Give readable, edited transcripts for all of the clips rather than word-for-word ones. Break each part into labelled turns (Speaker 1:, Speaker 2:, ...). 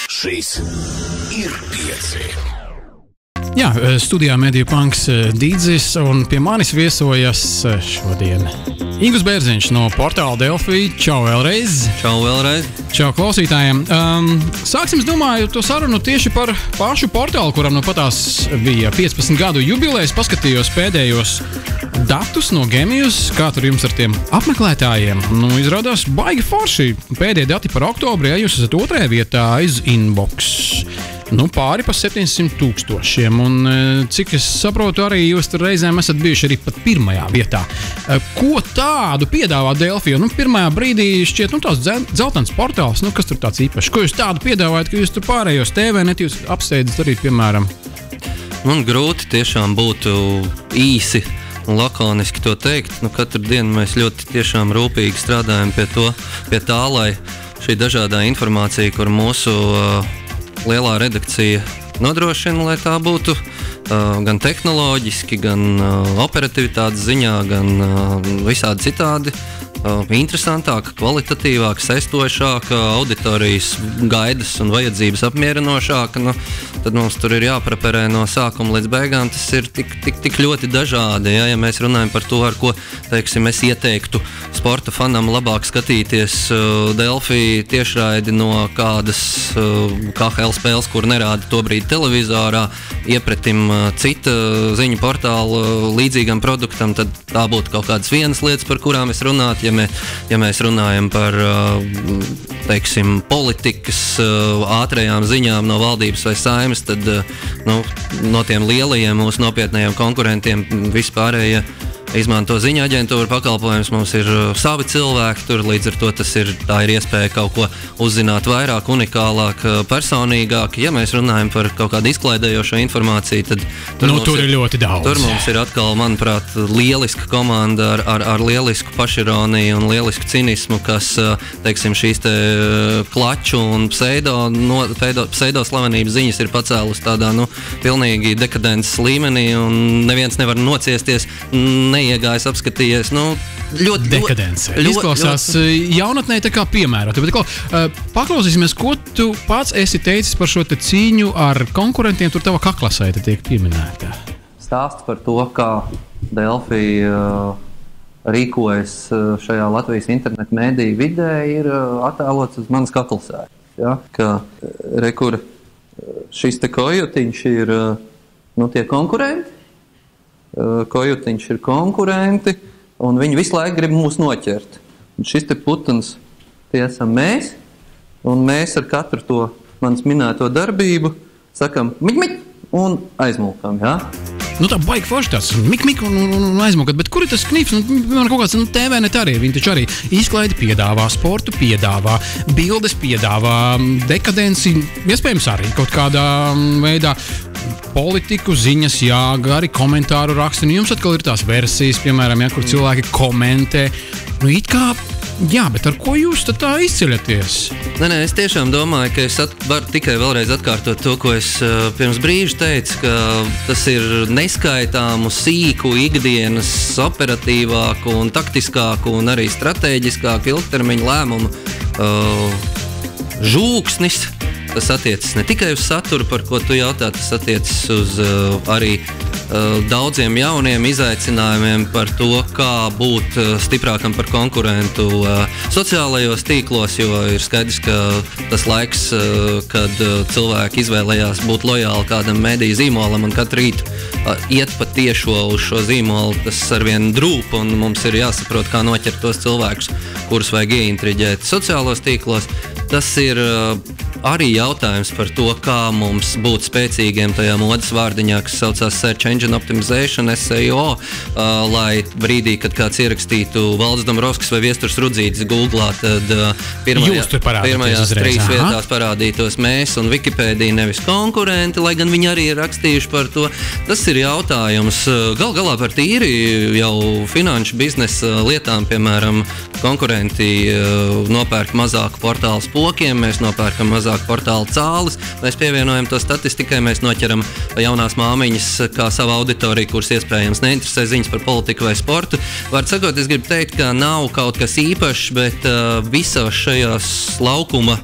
Speaker 1: Šis ir 5.
Speaker 2: Jā, studijā Mediju Punks Dīdzis, un pie manis viesojas šodien Ingūns Bērziņš no portāla Delfi. Čau vēlreiz!
Speaker 3: Čau vēlreiz!
Speaker 2: Čau klausītājiem! Sāksim, es domāju, to sarunu tieši par pašu portālu, kuram nu patās bija 15 gadu jubilejs. Paskatījos pēdējos datus no Genius, kā tur jums ar tiem apmeklētājiem. Nu, izrādās baigi forši. Pēdējie dati par oktobri, ja jūs esat 2. vietā aiz inbox. Nu, pāri pa 700,000, un cik es saprotu, arī jūs tur reizēm esat bijuši arī pat 1. vietā. Ko tādu piedāvā Delfi? Nu, pirmajā brīdī šķiet, nu, tās dzeltens portāls, nu, kas tur tāds īpašs? Ko jūs tādu piedāvājat, ka jūs tur pārējos TV net jūs apsteidzat arī, piemēram?
Speaker 3: Man grūti tiešām būtu īsi un lakoniski to teikt. Nu, katru dienu mēs ļoti tiešām rūpīgi strādājam pie tā, lai šī dažādā informācija, kur mūsu lielā redakcija nodrošina, lai tā būtu gan tehnoloģiski, gan operatīvitātes ziņā, gan visādi citādi interesantāka, kvalitatīvāka, saistošāka, auditorijas gaidas un vajadzības apmierinošāka. Nu, tad mums tur ir jāpreparē no sākuma līdz beigām. Tas ir tik ļoti dažādi. Ja mēs runājam par to, ar ko, teiksim, es ieteiktu sporta fanam labāk skatīties Delfi tiešraidi no kādas KHL spēles, kur nerāda to brīdi televizorā, iepretim cita ziņu portāla līdzīgam produktam, tad tā būtu kaut kādas vienas lietas, par kurām es runātu. Ja mēs runājam par, teiksim, politikas ātrajām ziņām no valdības vai Saeimas, tad no tiem lielajiem mūsu nopietnējiem konkurentiem vispārējie izmanto ziņu aģentūru pakalpojumus. Mums ir savi cilvēki tur, līdz ar to tā ir iespēja kaut ko uzzināt vairāk, unikālāk, personīgāk. Ja mēs runājam par kaut kādu izklaidējošo informāciju, tad
Speaker 2: tur ir ļoti daudz.
Speaker 3: Tur mums ir atkal, manuprāt, lieliska komanda ar lielisku pašironiju un lielisku cinismu, kas, teiksim, šīs te klaču un pseido slavenības ziņas ir pacēlus tādā, pilnīgi dekadences līmenī, un neviens nevar nociesties, neiegājis, apskatījies. Ļoti
Speaker 2: dekadence. Izklausās jaunatnē tā kā piemērota. Bet paklausīsimies, ko tu pats esi teicis par šo te cīņu ar konkurentiem, tur tava kaklasaite tiek pieminēta.
Speaker 3: Stāsts par to, kā Delfi rīkojas šajā Latvijas internetu mēdīju vidē, ir attēlots uz manas kaklasaites. Ja? Ka rekur šis te kojutiņš ir tie konkurenti. Kojutiņš ir konkurenti, un viņi visu laiku grib mūs noķert. Un šis te putns, tie esam mēs, un mēs ar katru to manas minēto darbību sakam mik, un aizmulkam, jā?
Speaker 2: Tā baigi forši tāds mik un aizmulkat, bet kur ir tas knips? Man kaut kāds TV net arī, viņi taču arī izklaidi piedāvā, sportu piedāvā, bildes piedāvā, dekadenci, iespējams arī kaut kādā veidā. Politiku ziņas, jā, gari komentāru raksti. Jums atkal ir tās versijas, piemēram, kur cilvēki komentē. It kā, jā, bet ar ko jūs tad tā izceļaties?
Speaker 3: Nē, es tiešām domāju, ka es varu tikai vēlreiz atkārtot to, ko es pirms brīža teicu, ka tas ir neskaitāmu, sīku, ikdienas, operatīvāku un taktiskāku un arī strateģiskāku ilgtermiņu lēmumu žūksnis. Tas attiecas ne tikai uz saturu, par ko tu jautā, tas attiecas uz arī daudziem jauniem izaicinājumiem par to, kā būt stiprākam par konkurentu sociālajos tīklos, jo ir skaidrs, ka tas laiks, kad cilvēki izvēlējās būt lojāli kādam mediju zīmolam un katru rītu iet pa tiešo uz šo zīmolu, tas arvien drūp, un mums ir jāsaprot, kā noķert tos cilvēkus, kurus vajag ieintriģēt sociālos tīklos. Tas ir arī jautājums par to, kā mums būt spēcīgiem tajā modes vārdiņā, kas saucās Search Engine Optimization, SEO, lai brīdī, kad kāds ierakstītu Valdis Dombrovskis vai Viesturs Rudzītis Googlā, tad pirmajās 3 vietās parādītos mēs un Wikipēdija, nevis konkurenti, lai gan viņi arī ir rakstījuši par to. Tas ir jautājums gal galā par tīri jau finanšu biznesa lietām, piemēram, konkurenti nopērk mazāku portālu spokiem, mēs nopērkam mazāk portālu cālis, mēs pievienojam to statistikai, mēs noķeram jaunās māmiņas kā savu auditoriju, kuras iespējams neinteresē ziņas par politiku vai sportu. Vārds sakot, es gribu teikt, ka nav kaut kas īpašs, bet visos šajās laukuma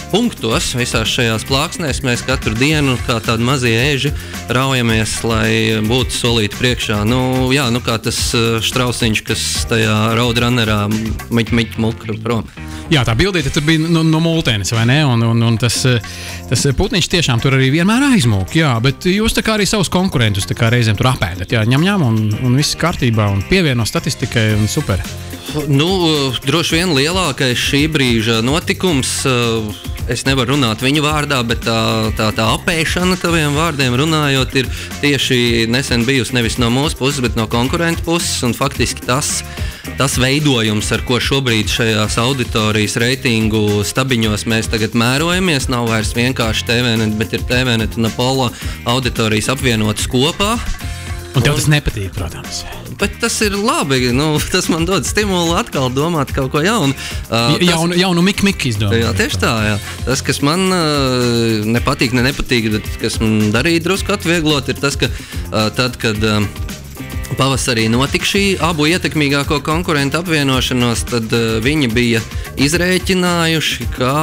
Speaker 3: punktos, visās šajās plāksnēs mēs katru dienu kā tādi mazie ēži raujamies, lai būtu solīti priekšā. Kā tas Štrausiņš, kas tajā Roadrunnerā muka prom.
Speaker 2: Jā, tā bildīte tur bija no multēnes, vai ne? Un tas putniņš tiešām tur arī vienmēr aizmūk, jā, bet jūs tā kā arī savus konkurentus tā kā reizēm tur apēdat, jā, ņem un viss kārtībā un pievieno statistikai un super.
Speaker 3: Droši vien lielākais šī brīža notikums, es nevaru runāt viņu vārdā, bet tā apēšana taviem vārdiem runājot ir tieši nesen bijusi nevis no mūsu puses, bet no konkurentu puses, un faktiski tas veidojums, ar ko šobrīd šajās auditorijas reitingu stabiņos mēs tagad mērojamies, nav vairs vienkārši TVNet, bet ir TVNet un Apollo auditorijas apvienotas kopā.
Speaker 2: Un tev tas nepatīk, protams.
Speaker 3: Bet tas ir labi, tas man dod stimulu atkal domāt kaut ko jaunu.
Speaker 2: Jaunu Mik izdomāt.
Speaker 3: Jā, tieši tā, jā. Tas, kas man nepatīk, bet kas man darīja drusku atvieglot, ir tas, ka tad, kad pavasarī notika šī abu ietekmīgāko konkurentu apvienošanos, tad viņi bija izrēķinājuši, ka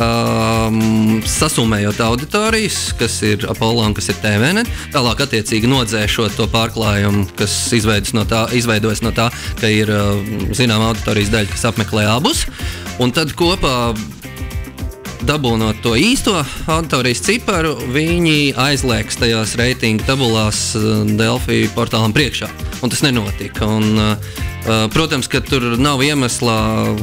Speaker 3: sasumējot auditorijas, kas ir Apollo un kas ir TVNet, tālāk attiecīgi nodzēšot to pārklājumu, kas izveidojas no tā, ka ir zinām auditorijas daļa, kas apmeklē abus, un tad kopā dabūnot to īsto auditorijas ciparu, viņi aizliegs tajās reitingu tabulās Delfi portālam priekšā. Un tas nenotika. Protams, ka tur nav iemeslā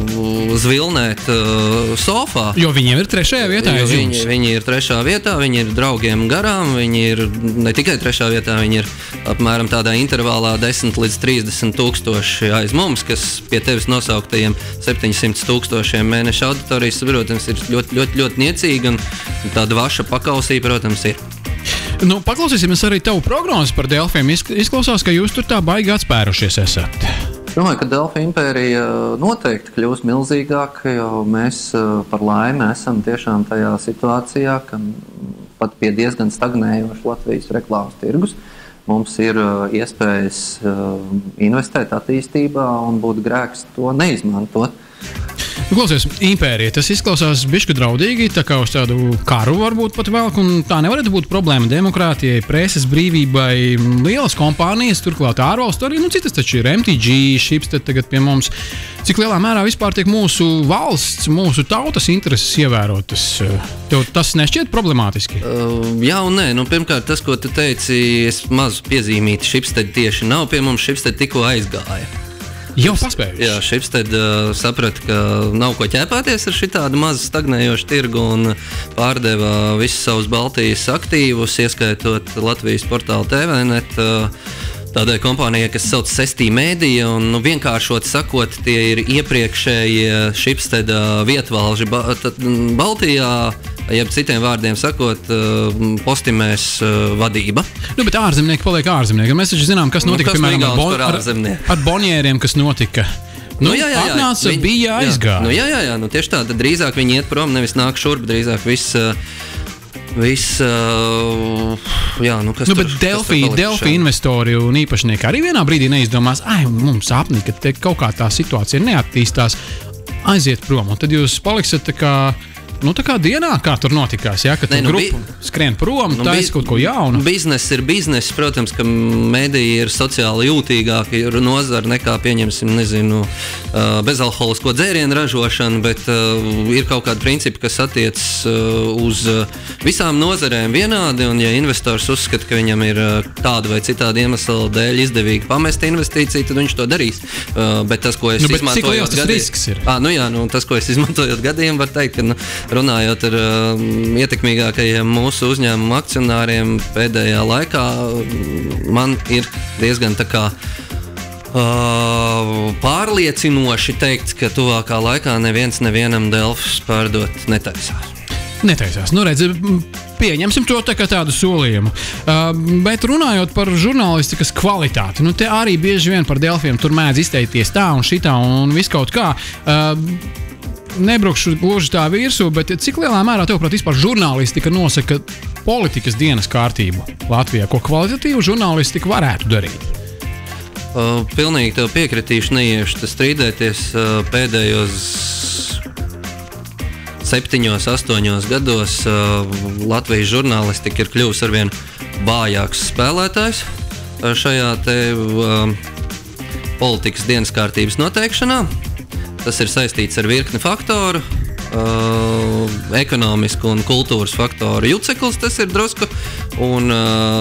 Speaker 3: zvilnēt sofā.
Speaker 2: Jo viņiem ir 3. vietā.
Speaker 3: Viņi ir 3. vietā, viņi ir draugiem garām, viņi ir ne tikai 3. vietā, viņi ir apmēram tādā intervālā 10 līdz 30 tūkstoši aiz mums, kas pie tevis nosauktajiem 700 tūkstošiem mēneša auditorijas, protams, ir ļoti niecīga, un tāda vaša pakausī, protams, ir.
Speaker 2: Paklausīsimies arī tavu prognozi par Delfiem. Izklausās, ka jūs tur tā baigi atspērušies esat.
Speaker 3: Domāju, ka Delfi impērija noteikti kļūs milzīgāka, jo mēs par laimi esam tiešām tajā situācijā, ka pat pie diezgan stagnējoša Latvijas reklāmas tirgus mums ir iespējas investēt attīstībā un būtu grēks to neizmantot.
Speaker 2: Klausies, impērija, tas izklausās bišķi draudīgi, tā kā uz tādu karu varbūt pat velk, un tā nevarētu būt problēma demokrātijai, preses brīvībai, lielas kompānijas, turklāt ārvalstu arī, citas taču ir MTG, Schibsted tagad pie mums. Cik lielā mērā vispār tiek mūsu valsts, mūsu tautas intereses ievērotas? Tev tas nešķiet problemātiski?
Speaker 3: Jā un nē, pirmkārt tas, ko tu teici, es mazu piezīmīti, Schibsted tieši nav pie mums, Schibsted tikko aizgāja.
Speaker 2: Jau paspējuši.
Speaker 3: Jā, Schibsted saprata, ka nav ko ķēpāties ar šitādu mazu stagnējošu tirgu un pārdeva visus savus Baltijas aktīvus, ieskaitot Latvijas portālu TVNet, tādai kompānijai, kas sauc Sestī Mēdija, un vienkāršot sakot, tie ir iepriekšējie Schibsted vietvalži Baltijā, jeb citiem vārdiem sakot, Postimēs vadība.
Speaker 2: Bet ārzemnieki paliek ārzemnieki. Mēs taču zinām, kas notika, piemēram, ar Bonjēriem, kas notika. Atnāca, bija aizgāja.
Speaker 3: Jā, tieši tā, tad drīzāk viņi iet prom, nevis nāk šurp, drīzāk viss
Speaker 2: bet Delfi investori un īpašnieki arī vienā brīdī neizdomās, mums apnī, ka te kaut kā tā situācija neattīstās, aiziet prom, un tad jūs paliksiet tā kā dienā, kā tur notikās, ja, ka tur grupa skrien prom, taisa kaut ko jaunu.
Speaker 3: Biznes ir biznes, protams, ka mediji ir sociāli jūtīgāki, ir nozara nekā, pieņemsim, bezalkoholisko dzērienu ražošanu, bet ir kaut kādi principi, kas attiec uz visām nozarēm vienādi, un ja investors uzskata, ka viņam ir tāda vai citāda iemesla dēļ izdevīgi pamest investīciju, tad viņš to darīs. Bet tas, ko es izmantojot tas, ko es izmantojot gadiem, var teikt, ka runājot ar ietekmīgākajiem mūsu uzņēmumu akcionāriem pēdējā laikā, man ir diezgan tā kā pārliecinoši teikts, ka tuvākā laikā nevienam Delfs pārdot netaisās.
Speaker 2: Netaisās. Redz, pieņemsim to tā kā tādu solījumu. Bet runājot par žurnālistikas kvalitāti, te arī bieži vien par Delfiem tur mēdz izteikties tā un šitā un viskaut kā. Nebraukšu gluži tā virsū, bet cik lielā mērā tevuprāt vispār žurnālistika nosaka politikas dienas kārtību Latvijā? Ko kvalitatīvu žurnālistika varētu darīt?
Speaker 3: Pilnīgi tev piekritīšu, neiešu strīdēties pēdējos 7-8 gados Latvijas žurnālistika ir kļuvusi arvien vājāks spēlētājs šajā te politikas dienas kārtības noteikšanā. Tas ir saistīts ar virkni faktoru, ekonomisku un kultūras faktoru juceklis tas ir drusku, un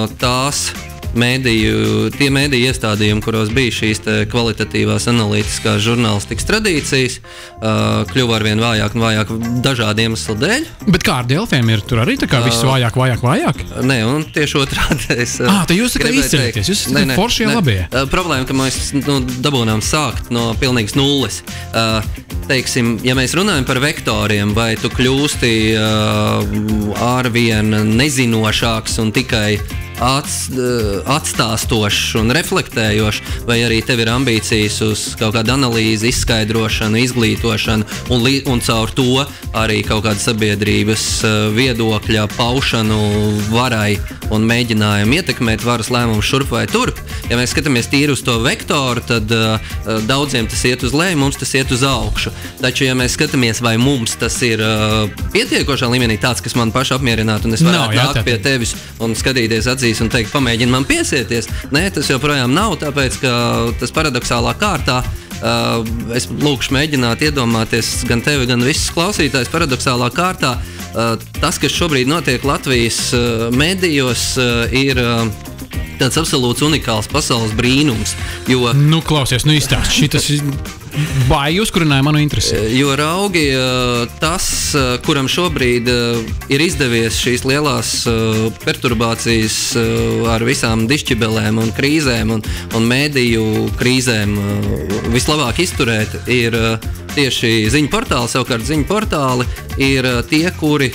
Speaker 3: tie mēdīju iestādījumi, kuros bija šīs kvalitatīvās analītiskās žurnālistikas tradīcijas, kļuva arvien vājāk un vājāk dažādu iemeslu dēļ.
Speaker 2: Bet kā ar Delfiem ir? Tur arī tā kā viss vājāk?
Speaker 3: Nē, un tieši otrādi es
Speaker 2: tad jūs tā kā izceļaties, jūs esat foršie labie.
Speaker 3: Problēma, ka mēs dabūnām sākt no pilnīgas nulles. Teiksim, ja mēs runājam par vektoriem, vai tu kļūsti arvien nezinošāks un tikai atstāstošs un reflektējošs, vai arī tev ir ambīcijas uz kaut kādu analīzi, izskaidrošanu, izglītošanu un caur to arī kaut kādu sabiedrības viedokļa paušanu varai un mēģinājumu ietekmēt varas lēmumus šurp vai turp. Ja mēs skatāmies tīri uz to vektoru, tad daudziem tas iet uz leju, mums tas iet uz augšu. Taču, ja mēs skatāmies, vai mums tas ir pietiekošā līmenī tāds, kas man paši apmierinātu, un es varētu nākt pie tevis un skatīties acīs un teikt, pamēģini man piesieties. Nē, tas joprojām nav, tāpēc, ka tas paradoxālā kārtā es lūkšu mēģināt iedomāties gan tevi, gan visus klausītājus paradoxālā kārtā. Tas, kas šobrīd notiek Latvijas medijos, ir tāds absolūts unikāls pasaules brīnums. Jo,
Speaker 2: klausies, izstāst, šitas baigi uzkurināja manu interesi.
Speaker 3: Jo raugi tas, kuram šobrīd ir izdevies šīs lielās perturbācijas ar visām dišķibelēm un krīzēm un mēdīju krīzēm vislabāk izturēt, ir tieši ziņu portāli. Savukārt ziņu portāli ir tie, kuri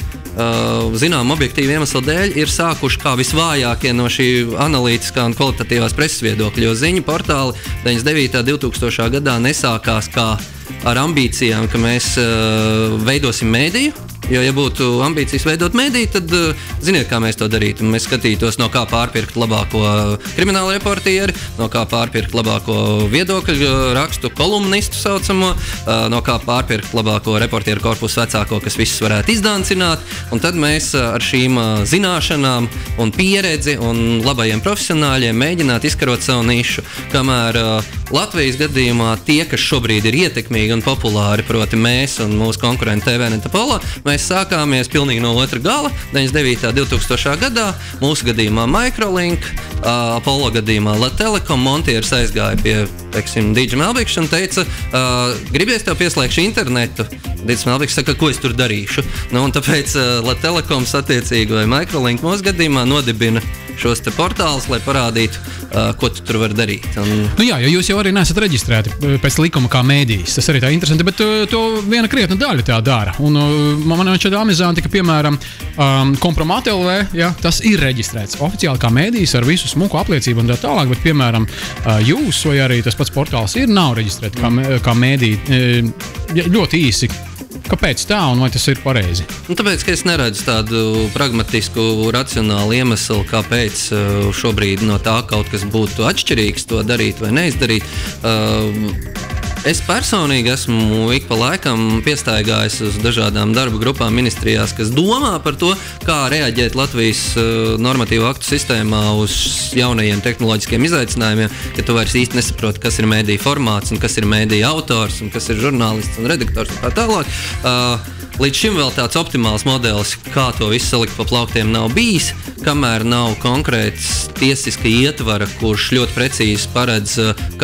Speaker 3: zinām objektīvu iemeslu dēļ ir sākuši kā visvājākie no šī analītiskā un kvalitatīvās preses viedokļa, jo ziņu portāli 99. 2000. gadā nesākās kā ar ambīcijām, ka mēs veidosim mēdīju. Jo, ja būtu ambīcijas veidot mēdīju, tad ziniet, kā mēs to darītu. Mēs skatītos, no kā pārpirkt labāko kriminālu reportieri, no kā pārpirkt labāko viedokļu rakstu kolumnistu saucamo, no kā pārpirkt labāko reportieru korpusu vecāko, kas visus varētu izdāncināt. Un tad mēs ar šīm zināšanām un pieredzi un labajiem profesionāļiem mēģināt izkarot savu nišu. Kamēr Latvijas gadījumā tie, kas šobrīd ir ietekmīgi un populāri, proti mēs un mūsu konkurenti TVNet Apollo, mēs sākāmies pilnīgi no otra gala, 99. 2000. gadā, mūsu gadījumā Microlink, Apollo gadījumā Telekom, Montieris aizgāja pie, Dīdža Melbiks un teica, gribies tev pieslēgšu internetu? Dīdža Melbiks saka, ko es tur darīšu? Un tāpēc Telekoms attiecīgi vai Microlink mūsu gadījumā nodibina šos te portālus, lai parādītu, ko tu tur var darīt.
Speaker 2: Jā, jo jūs jau arī neesat reģistrēti pēc likuma kā mēdījis. Tas arī tā interesanti, bet to viena krietna daļa tā dara. Un man šķiet amizanti, ka, piemēram, Kompromāt LV, tas ir reģistrēts oficiāli kā mēdījis ar visu smuku apliecību un tā tālāk, bet, piemēram, jūs vai arī tas pats portāls nav reģistrēts kā mēdīji. Ļoti īsi. Kāpēc tā un vai tas ir pareizi?
Speaker 3: Tāpēc, ka es neredzu tādu pragmatisku, racionālu iemeslu, kāpēc šobrīd no tā kaut kas būtu atšķirīgs, to darīt vai neizdarīt. Es personīgi esmu ik pa laikam piestaigājis uz dažādām darba grupām ministrijās, kas domā par to, kā reaģēt Latvijas normatīvu aktu sistēmā uz jaunajiem tehnoloģiskiem izaicinājumiem, ka tu vairs īsti nesaproti, kas ir mēdīja formāts un kas ir mēdīja autors un kas ir žurnālists un redaktors un tā tālāk. Līdz šim vēl tāds optimāls modelis, kā to visu salikt pa plauktiem, nav bijis, kamēr nav konkrēts tiesiska ietvara, kurš ļoti precīzi paredz,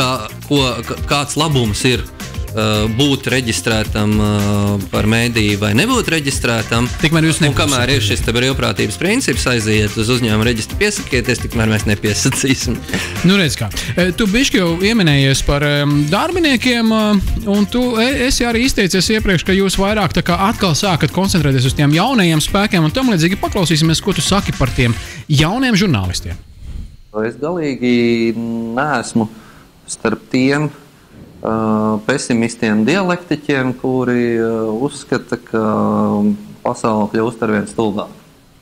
Speaker 3: kāds labums ir būt reģistrētam par mēdīju vai nebūt reģistrētam. Un kamēr ir šis brīvprātības princips, aiziet uz uzņēmuma reģistru piesakieties, tikmēr mēs nepiesacīsim.
Speaker 2: Redz kā. Tu bišķi jau ieminējies par darbiniekiem, un tu esi arī izteicies iepriekš, ka jūs vairāk tā kā atkal sākat koncentrēties uz tiem jaunajiem spēkiem, un tam līdzīgi paklausīsimies, ko tu saki par tiem jauniem žurnālistiem.
Speaker 3: Es galīgi neesmu starp tiem pesimistiem, dialektiķiem, kuri uzskata, ka pasaule kļūst arvien stulbāk.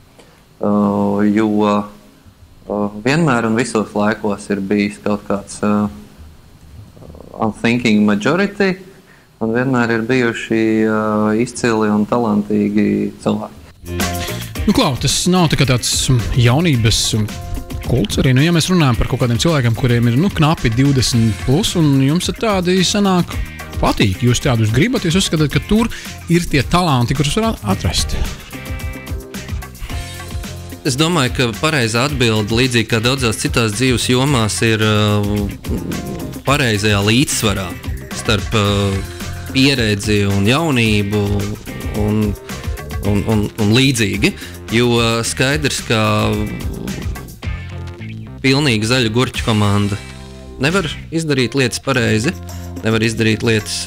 Speaker 3: Jo vienmēr un visos laikos ir bijis kaut kāds unthinking majority, un vienmēr ir bijuši izcili un talantīgi cilvēki.
Speaker 2: Nu, Klau, tas nav tā kā tāds jaunības kults arī. Nu, ja mēs runājam par kaut kādiem cilvēkiem, kuriem ir knapi 20 plus, un jums tādi sanāk patīk, jūs tādus gribat, jūs uzskatāt, ka tur ir tie talanti, kurus var atrast.
Speaker 3: Es domāju, ka pareizā atbilde, līdzīgi kā daudzās citās dzīves jomās, ir pareizajā līdzsvarā starp pieredzi un jaunību un līdzīgi. Jo skaidrs, ka pilnīgi zaļa gurķu komanda nevar izdarīt lietas pareizi, nevar izdarīt lietas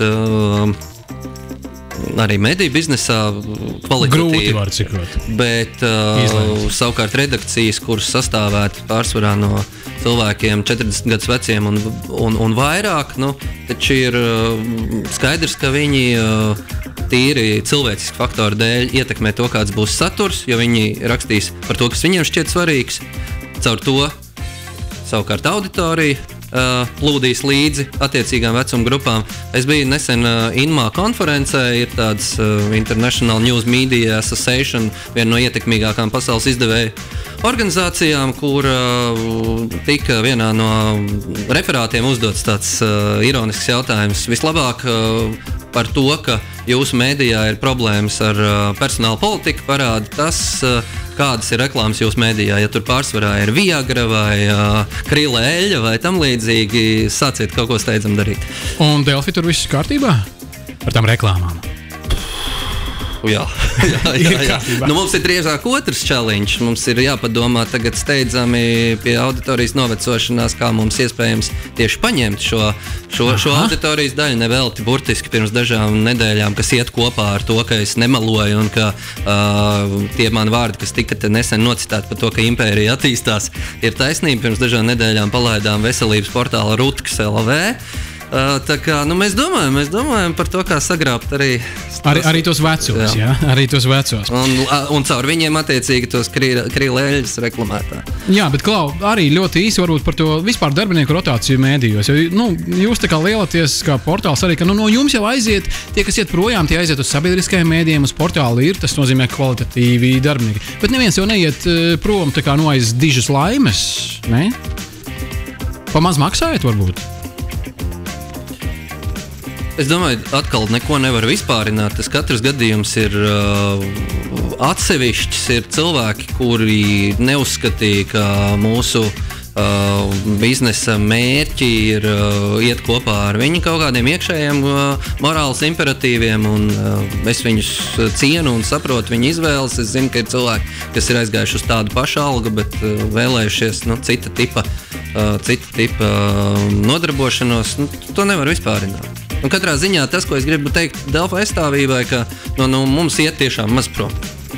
Speaker 3: arī mediju biznesā kvalitatīvi.
Speaker 2: Grūti var cikot.
Speaker 3: Bet savukārt redakcijas, kuras sastāvētu pārsvarā no cilvēkiem 40 gadus veciem un vairāk, taču ir skaidrs, ka viņi tīri cilvēciski faktoru dēļ ietekmē to, kāds būs saturs, jo viņi rakstīs par to, kas viņiem šķiet svarīgs. Caur to savukārt auditorija plūdīs līdzi attiecīgām vecuma grupām. Es biju nesen INMA konferencē, ir tāds International News Media Association, viena no ietekmīgākām pasaules izdevēju organizācijām, kur tika vienā no referātiem uzdots tāds ironisks jautājums. Vislabāk par to, ka jūsu mēdījā ir problēmas ar personāla politiku, parāda tas, kādas ir reklāmas jūsu mēdījā. Ja tur pārsvarā ir Viagra vai krila eļļa vai tam līdzīgi, sāciet kaut ko steidzam darīt.
Speaker 2: Un Delfi tur viss kārtībā par tām reklāmām?
Speaker 3: Jā. Mums ir drīzāk otrs challenge. Mums ir jāpadomā tagad steidzami pie auditorijas novecošanās, kā mums iespējams tieši paņemt šo auditorijas daļu. Nevelti burtiski pirms dažām nedēļām, kas iet kopā ar to, ka es nemaloju un ka tie mani vārdi, kas tika te nesen nocitēti par to, ka impērija attīstās, ir taisnība. Pirms dažām nedēļām palaidām veselības portāla Rutkas LV. Tā kā mēs domājam par to, kā sagrābt arī
Speaker 2: tos vecos. Jā. Arī tos vecos.
Speaker 3: Un caur viņiem attiecīgi tos krīlēļus reklamētā.
Speaker 2: Jā, bet Klau, arī ļoti īsi varbūt par to vispār darbinieku rotāciju mēdījos. Jo, jūs tā kā lielaties kā portāls arī, ka no jums jau aiziet, tie, kas iet projām, tie aiziet uz sabiedriskajiem mēdījiem, uz portālu ir, tas nozīmē kvalitatīvi darbinieki. Bet neviens jau neiet prom tā kā aiz dižas laimes, ne? Pamaz maksājat varbūt?
Speaker 3: Es domāju, atkal neko nevar vispārināt. Tas katrs gadījums ir atsevišķs. Ir cilvēki, kuri neuzskatīja, ka mūsu biznesa mērķi ir iet kopā ar viņu kaut kādiem iekšējiem morāles imperatīviem, un es viņus cienu un saprotu viņu izvēles. Es zinu, ka ir cilvēki, kas ir aizgājuši uz tādu pašu algu, bet vēlējušies cita tipa nodarbošanos. To nevar vispārināt. Un katrā ziņā tas, ko es gribu teikt Delfa aizstāvībai, ka mums iet tiešām maz prom.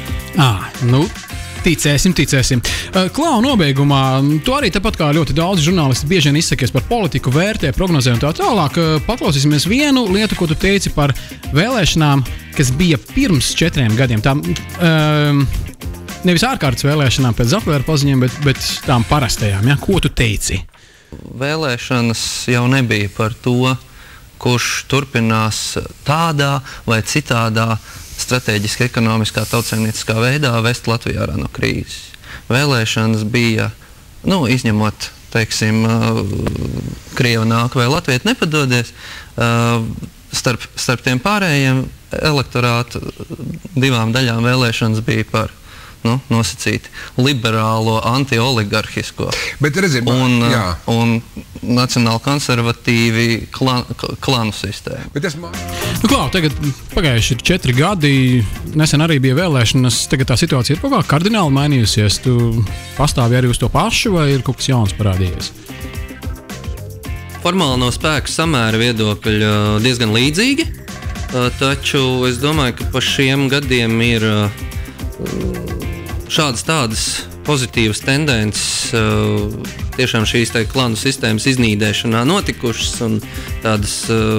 Speaker 2: Ticēsim. Klau, nobeigumā, tu arī tāpat kā ļoti daudz žurnālisti bieži vien izsakies par politiku, vērtē, prognozē un tā tālāk. Paklausīsimies vienu lietu, ko tu teici par vēlēšanām, kas bija pirms 4 gadiem. Tām, nevis ārkārtas vēlēšanām pēc Zapatera paziņiem, bet tām parastajām. Ja? Ko tu teici?
Speaker 3: Vēlēšanas jau nebija par to, kurš turpinās tādā vai citādā strateģiski ekonomiskā tautsaimnieciskā veidā vest Latviju ārā no krīzes. Vēlēšanas bija, izņemot, teiksim, Krieva nāk vai Latvieti nepadodies, starp tiem pārējiem elektorātu 2 daļām vēlēšanas bija par nosacīti liberālo, anti-oligarhisko un nacionāli konservatīvi klanu sistēmu.
Speaker 2: Klau, tagad pagājuši ir 4 gadi, nesen arī bija vēlēšanas, tagad tā situācija ir kaut kā kardināli mainījusies. Tu pastāvi arī uz to pašu vai ir kaut kas jauns parādījies?
Speaker 3: Formāli no spēku samēra viedokļa diezgan līdzīgi, taču es domāju, ka pa šiem gadiem ir šādas tādas pozitīvas tendences tiešām šīs klanu sistēmas iznīdēšanā notikušas, un tādas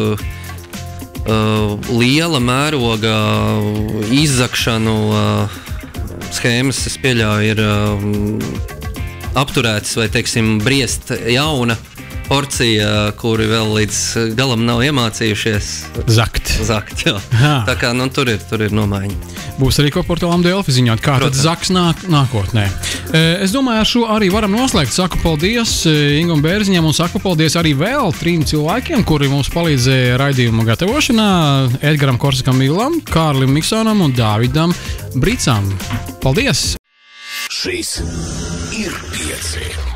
Speaker 3: liela mēroga izzakšanu schēmas, es pieļauju, ir apturētas vai, teiksim, briest jauna porcija, kuri vēl līdz galam nav iemācījušies
Speaker 2: Zakt.
Speaker 3: Jā. Tā kā tur ir nomaiņa.
Speaker 2: Būs arī ko portālam Delfi ziņot, kā tad zaks nākotnē. Es domāju, ar šo arī varam noslēgt. Saku paldies Ingam Bērziņam un saku paldies arī vēl 3 cilvēkiem, kuri mums palīdzēja raidījuma gatavošanā. Edgaram Korsakam Millam, Kārlim Miksonam un Dāvidam Bricam. Paldies!
Speaker 1: Šis ir 5.